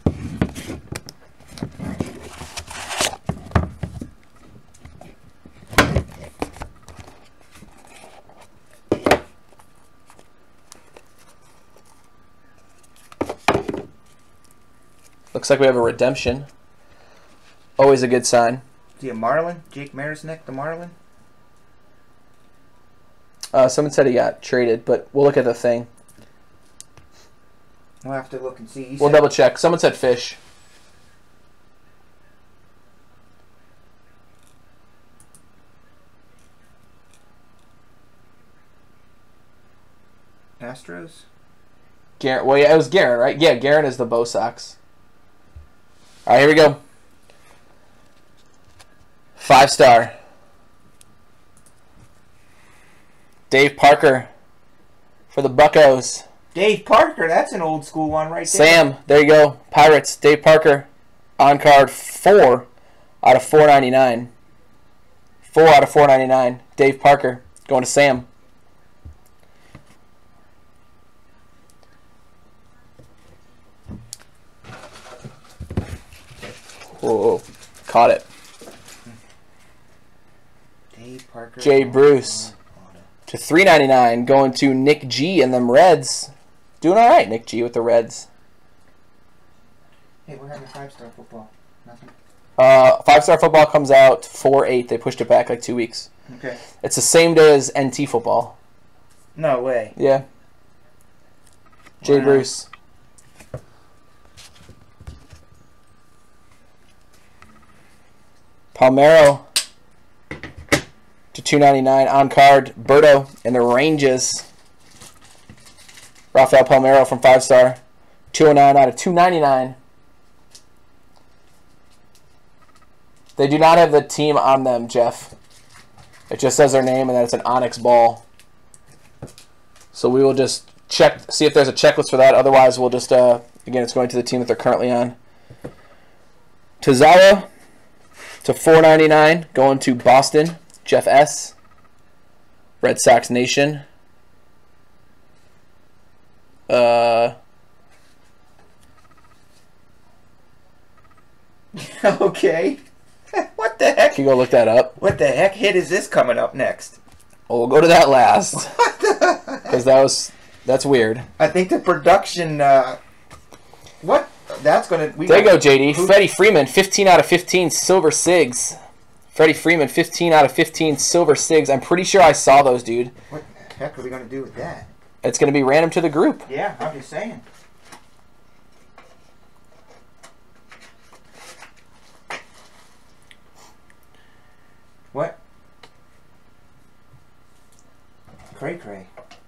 Looks like we have a redemption. Always a good sign. Is he a Marlin? Jake Marcinek, the Marlin? Uh, someone said he got traded, but we'll look at the thing. We'll have to look and see. He We'll said- double check. Someone said fish. Astros? Garrett. Well, yeah, it was Garrett, right? Yeah, Garrett is the Bo Sox. All right, here we go. Five star. Dave Parker for the Buccos. Dave Parker, that's an old school one right there. Sam, there you go. Pirates, Dave Parker. On card four out of four ninety-nine. Four out of four ninety-nine. Dave Parker going to Sam. Whoa, caught it. Steve Parker. Jay Bruce to three ninety-nine, going to Nick G and them Reds. Doing all right, Nick G with the Reds. Hey, we're having five-star football. Nothing. Uh, five-star football comes out four eight. They pushed it back like two weeks. Okay. It's the same day as N T football. No way. Yeah. Jay Wow. Bruce. Palmero to two ninety-nine on card. Berto and the Ranges. Rafael Palmero from five star. two oh nine out of two ninety-nine. They do not have the team on them, Jeff. It just says their name and that it's an Onyx ball. So we will just check, see if there's a checklist for that. Otherwise, we'll just, uh, again, it's going to the team that they're currently on. Tozawa to four ninety-nine, going to Boston. Jeff S. Red Sox Nation. Uh, Okay. What the heck? can you go look that up? What the heck hit is this coming up next? Well, we'll go to that last. Because that was, that's weird. I think the production. Uh, what? That's gonna. We There you go, J D. Who- Freddie Freeman, fifteen out of fifteen Silver Sigs. Freddie Freeman, fifteen out of fifteen Silver Sigs. I'm pretty sure I saw those, dude. What the heck are we gonna do with that? It's going to be random to the group. Yeah, I'm just saying. What? Cray cray.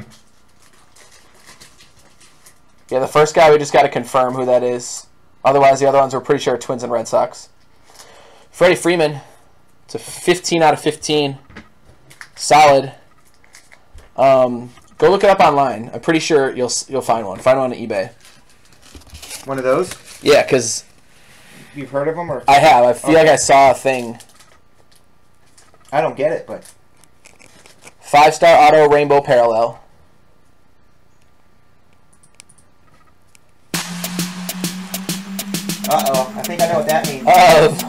Yeah, the first guy, we just got to confirm who that is. Otherwise, the other ones we're pretty sure are Twins and Red Sox. Freddie Freeman, it's a fifteen out of fifteen. Solid. Um, go look it up online. I'm pretty sure you'll you'll find one. Find one on eBay. One of those? Yeah, because You've heard of them, or I have. I feel Okay. like I saw a thing. I don't get it, but Five-star auto rainbow parallel. uh oh, I think I know what that means. Of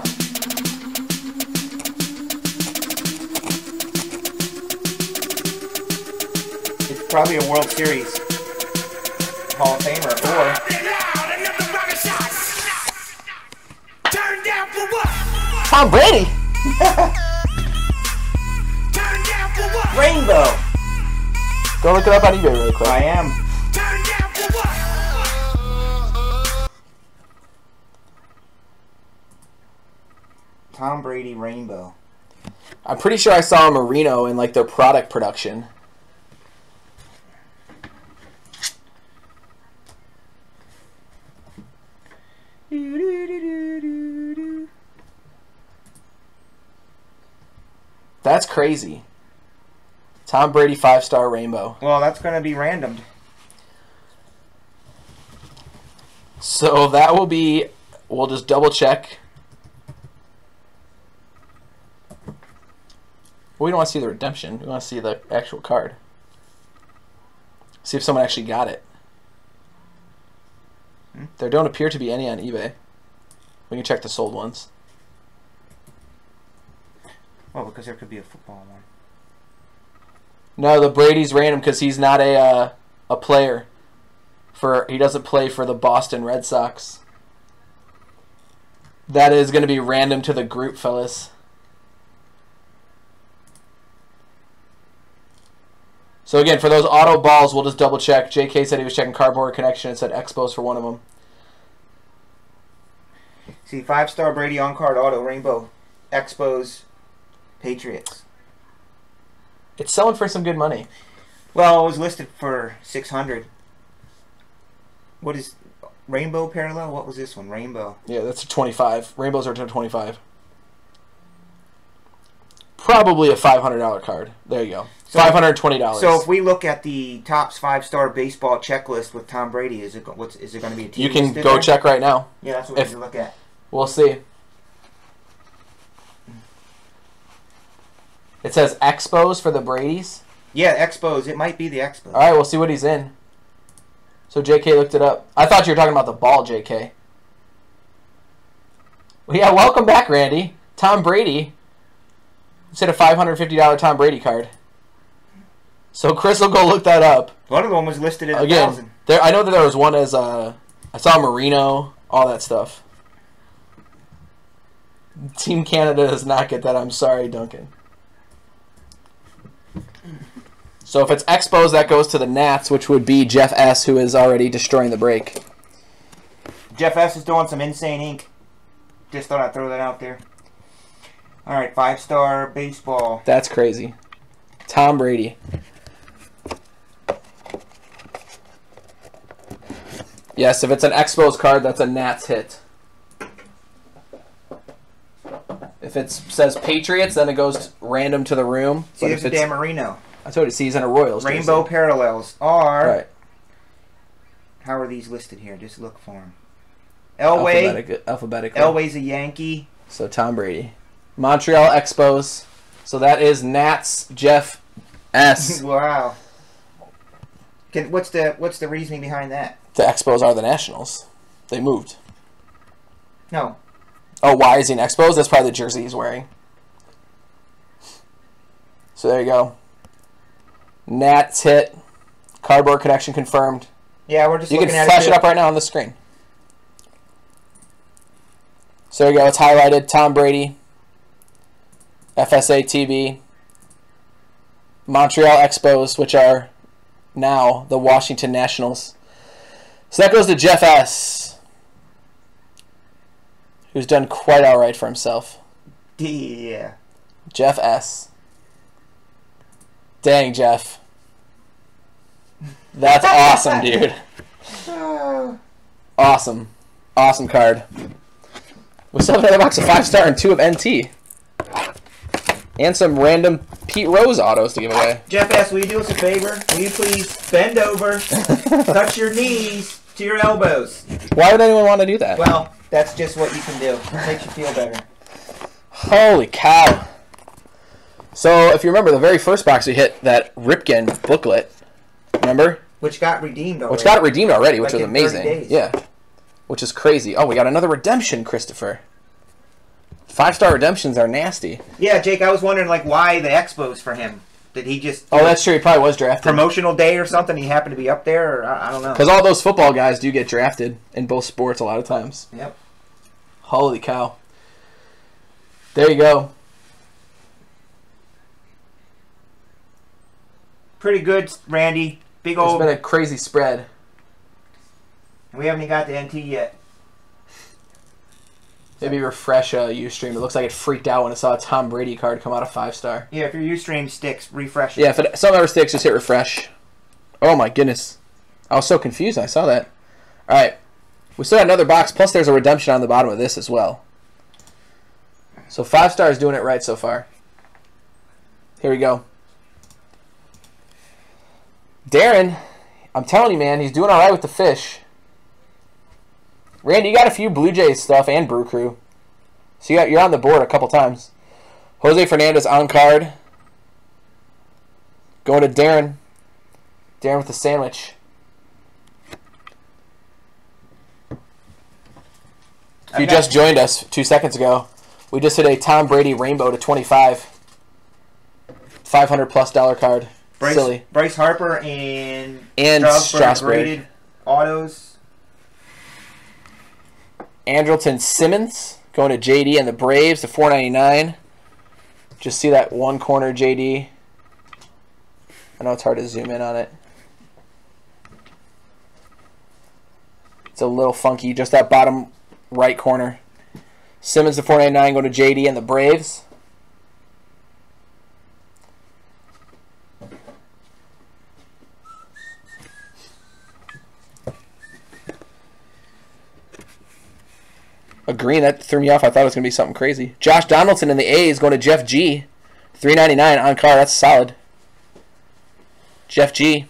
It's probably a World Series Hall of Famer, or Turn down for what? Tom Brady. Turn down for what? Rainbow. Go look it up on eBay really quick. I am. Turn down for what? Tom Brady Rainbow. I'm pretty sure I saw a Marino in like their product production. That's crazy. Tom Brady five-star rainbow. Well, that's going to be randomed. So that will be, we'll just double check. We don't want to see the redemption. We want to see the actual card. See if someone actually got it. Hmm? There don't appear to be any on eBay. We can check the sold ones. Well, because there could be a football one. No, the Brady's random because he's not a uh, a player. For he doesn't play for the Boston Red Sox. That is going to be random to the group, fellas. So again, for those auto balls, we'll just double check. J K said he was checking Cardboard Connection and said Expos for one of them. See, five-star Brady on-card auto Rainbow. Expos Patriots. It's selling for some good money. Well, it was listed for six hundred. What is Rainbow Parallel? What was this one? Rainbow. Yeah, that's a twenty-five. Rainbows are to twenty-five. Probably a five hundred dollar card. There you go. So- five hundred twenty dollars. So if we look at the Topps five-star baseball checklist with Tom Brady, is it go- what's is it going to be a team? you can listed go there? check right now. Yeah, that's what if- we need to look at. We'll see. It says Expos for the Bradys. Yeah, Expos. It might be the Expos. All right, we'll see what he's in. So J K looked it up. I thought you were talking about the ball, J K. Well, yeah, welcome back, Randy. Tom Brady. Just hit a five hundred fifty dollar Tom Brady card. So Chris will go look that up. One of them was listed at a Again, thousand. there, I know that there was one as, uh, I saw Marino, all that stuff. Team Canada does not get that. I'm sorry, Duncan. So if it's Expos, that goes to the Nats, which would be Jeff S., who is already destroying the break. Jeff S. is doing some insane ink. Just thought I'd throw that out there. All right, five-star baseball. That's crazy. Tom Brady. Yes, if it's an Expos card, that's a Nats hit. If it says Patriots, then it goes random to the room. See, But there's if a it's, Dan Marino. I told you, see, he's in a Royals jersey. Rainbow parallels are... Right. How are these listed here? Just look for them. Elway. Alphabetic, alphabetically. Elway's a Yankee. So Tom Brady. Montreal Expos. So that is Nats Jeff S. Wow. Can, what's the what's the reasoning behind that? The Expos are the Nationals. They moved. No. Oh, why is he an Expos? That's probably the jersey he's wearing. So there you go. Nats hit. Cardboard connection confirmed. Yeah, we're just You can looking at flash it. it up right now on the screen. So there you go. It's highlighted. Tom Brady. F S A T V. Montreal Expos, which are now the Washington Nationals. So that goes to Jeff S., who's done quite all right for himself. Yeah. Jeff S. Dang, Jeff. That's awesome, dude. Awesome. Awesome card. We still have another box of five-star and two of N T. And some random Pete Rose autos to give away. Jeff S., will you do us a favor? Will you please bend over, touch your knees to your elbows? Why would anyone want to do that? Well, that's just what you can do. It makes you feel better. Holy cow. So, if you remember, the very first box we hit, that Ripken booklet, remember? Which got redeemed already. Which got it redeemed already, which Like was in thirty amazing. days. Yeah. Which is crazy. Oh, we got another redemption, Christopher. Five-star redemptions are nasty. Yeah, Jake, I was wondering, like, why the Expos for him? Did he just... Oh, that's true. He probably was drafted. promotional day or something? He happened to be up there? Or I, I don't know. Because all those football guys do get drafted in both sports a lot of times. Yep. Holy cow. There you go. Pretty good, Randy. Big It's old... been a crazy spread. We haven't even got the N T yet. Maybe refresh uh, Ustream. It looks like it freaked out when it saw a Tom Brady card come out of five-star. Yeah, if your Ustream sticks, refresh it. Yeah, if it, some ever sticks, just hit refresh. Oh my goodness. I was so confused when I saw that. Alright. We still got another box, plus there's a redemption on the bottom of this as well. So five-star is doing it right so far. Here we go. Darren, I'm telling you, man, he's doing all right with the fish. Randy, you got a few Blue Jays stuff and Brew Crew. So you got, you're on the board a couple times. Jose Fernandez on card. Going to Darren. Darren with the sandwich. If you just joined us two seconds ago, we just hit a Tom Brady rainbow to twenty-five. five hundred plus dollar card. Bryce, Silly. Bryce Harper and, And Strasburg, Strasburg. graded autos. Andrelton Simmons going to J D and the Braves to four ninety-nine. Just see that one corner J D. I know it's hard to zoom in on it. It's a little funky, just that bottom right corner. Simmons to four ninety-nine going to J D and the Braves. A green, that threw me off. I thought it was going to be something crazy. Josh Donaldson in the A's going to Jeff G. three ninety-nine on card. That's solid. Jeff G.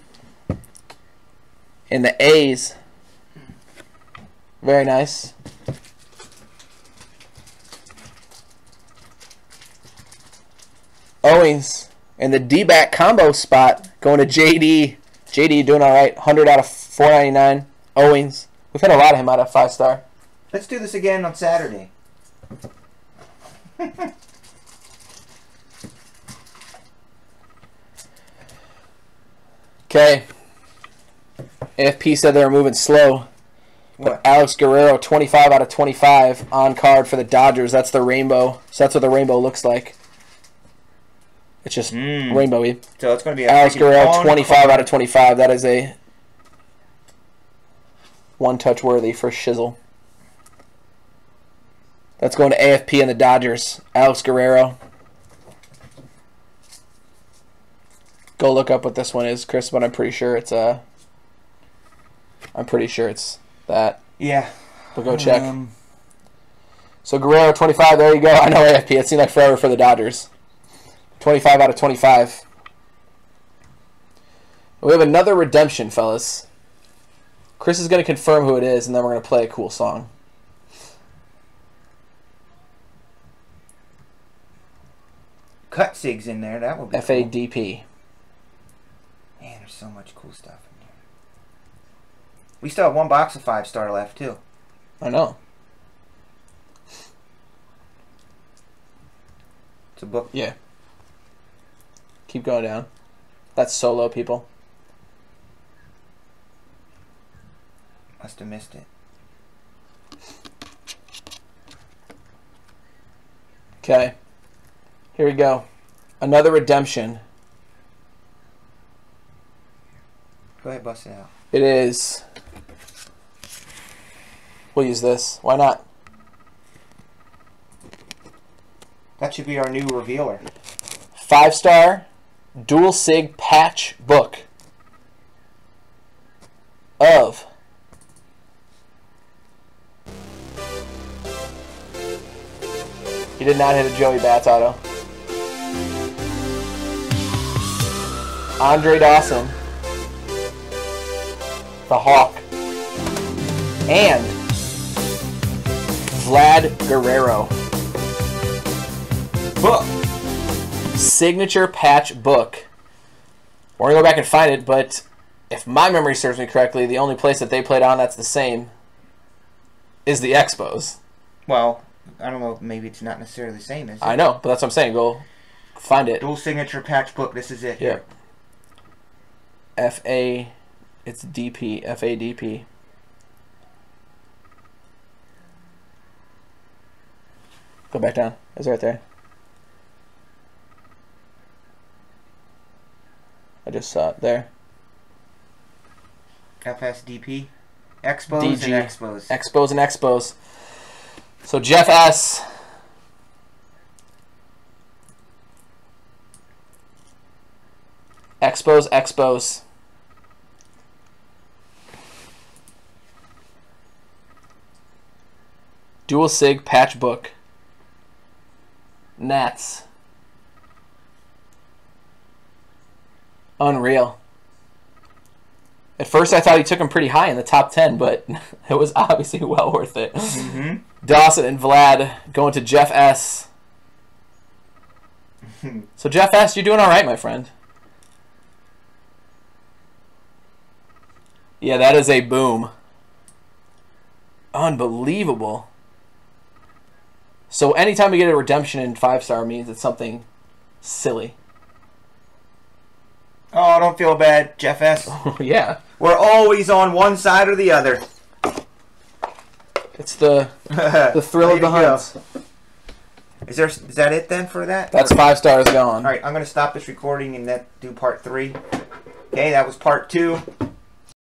In the A's. Very nice. Owings in the D-back combo spot going to J D. J D doing all right. one hundred out of four ninety-nine. Owings. We've had a lot of him out of five-star. Let's do this again on Saturday. Okay. A F P said they were moving slow. But What? Alex Guerrero, twenty-five out of twenty-five on card for the Dodgers. That's the rainbow. So that's what the rainbow looks like. It's just Mm. rainbowy. So it's going to be a Alex freaking Guerrero, on twenty-five card. out of twenty-five. That is a one-touch worthy for Shizzle. That's going to A F P and the Dodgers. Alex Guerrero. Go look up what this one is, Chris, but I'm pretty sure it's uh I'm pretty sure it's that. Yeah. But go check. Um, So Guerrero, twenty-five, there you go. I know A F P. It seemed like forever for the Dodgers. twenty-five out of twenty-five. We have another redemption, fellas. Chris is going to confirm who it is, and then we're going to play a cool song. cut sigs in there. That would be F A cool. D P. Man, there's so much cool stuff in here. We still have one box of five star left too. I know. It's a book. Yeah. Keep going down. That's solo, people. Must have missed it. Okay. Here we go. Another redemption. Go ahead, bust it out. It is. We'll use this. Why not? That should be our new revealer. Five star dual sig patch book of he did not hit a Joey Bats auto. Andre Dawson, the Hawk, and Vlad Guerrero. Book. Signature patch book. We're gonna go back and find it, but if my memory serves me correctly, the only place that they played on that's the same is the Expos. Well, I don't know. Maybe it's not necessarily the same, is it? I know, but that's what I'm saying. Go find it. Dual signature patch book. This is it. Yeah. F A, it's D P. F A D P. Go back down. It's right there. I just saw it there. F S D P. Expos D G. and Expos. Expos and Expos. So Jeff S. Expos, Expos. Dual Sig patch book. Nats. Unreal. At first I thought he took him pretty high in the top ten, but it was obviously well worth it. Mm-hmm. Dawson and Vlad going to Jeff S. So Jeff S, you're doing all right, my friend. Yeah, that is a boom. Unbelievable. So anytime we get a redemption in five star means it's something silly. Oh, don't feel bad, Jeff S. Yeah. We're always on one side or the other. It's the the thrill of the Way to go. hunt. Is there? Is that it then for that? That's five stars gone. All right, I'm gonna stop this recording and then do part three. Okay, that was part two.